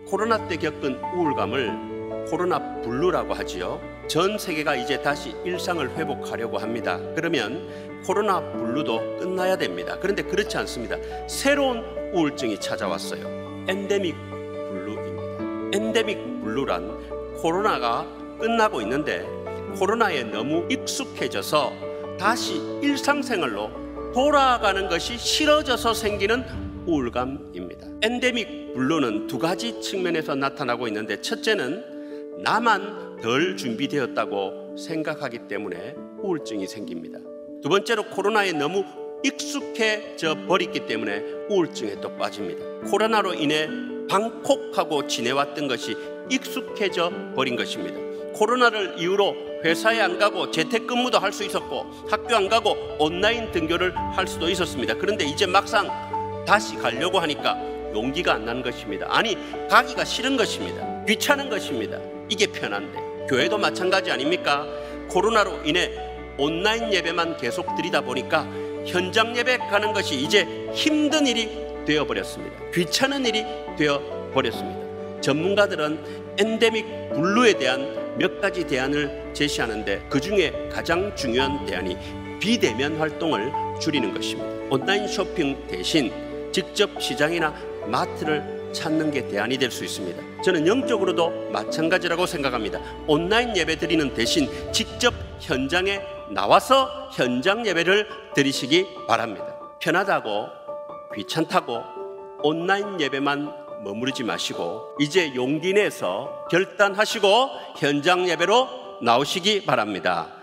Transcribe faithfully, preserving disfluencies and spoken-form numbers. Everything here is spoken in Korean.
코로나 때 겪은 우울감을 코로나 블루라고 하지요. 전 세계가 이제 다시 일상을 회복하려고 합니다. 그러면 코로나 블루도 끝나야 됩니다. 그런데 그렇지 않습니다. 새로운 우울증이 찾아왔어요. 엔데믹 블루입니다. 엔데믹 블루란 코로나가 끝나고 있는데 코로나에 너무 익숙해져서 다시 일상생활로 돌아가는 것이 싫어져서 생기는 우울감입니다. 엔데믹 블루는 두 가지 측면에서 나타나고 있는데, 첫째는 나만 덜 준비되었다고 생각하기 때문에 우울증이 생깁니다. 두 번째로 코로나에 너무 익숙해져 버렸기 때문에 우울증에 또 빠집니다. 코로나로 인해 방콕하고 지내왔던 것이 익숙해져 버린 것입니다. 코로나를 이유로 회사에 안 가고 재택근무도 할 수 있었고 학교 안 가고 온라인 등교를 할 수도 있었습니다. 그런데 이제 막상 다시 가려고 하니까 용기가 안 나는 것입니다. 아니, 가기가 싫은 것입니다. 귀찮은 것입니다. 이게 편한데. 교회도 마찬가지 아닙니까? 코로나로 인해 온라인 예배만 계속 드리다 보니까 현장 예배 가는 것이 이제 힘든 일이 되어버렸습니다. 귀찮은 일이 되어버렸습니다. 전문가들은 엔데믹 블루에 대한 몇 가지 대안을 제시하는데, 그 중에 가장 중요한 대안이 비대면 활동을 줄이는 것입니다. 온라인 쇼핑 대신 직접 시장이나 마트를 찾는 게 대안이 될 수 있습니다. 저는 영적으로도 마찬가지라고 생각합니다. 온라인 예배 드리는 대신 직접 현장에 나와서 현장 예배를 드리시기 바랍니다. 편하다고 귀찮다고 온라인 예배만 머무르지 마시고 이제 용기 내서 결단하시고 현장 예배로 나오시기 바랍니다.